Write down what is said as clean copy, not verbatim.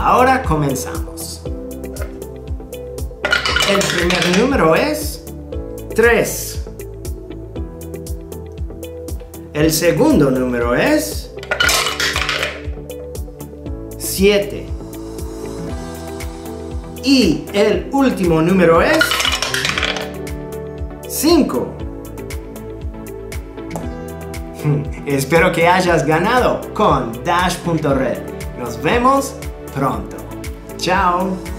Ahora comenzamos. El primer número es 3. El segundo número es 7. Y el último número es 5. Espero que hayas ganado con Dash.red. Nos vemos pronto. Chao.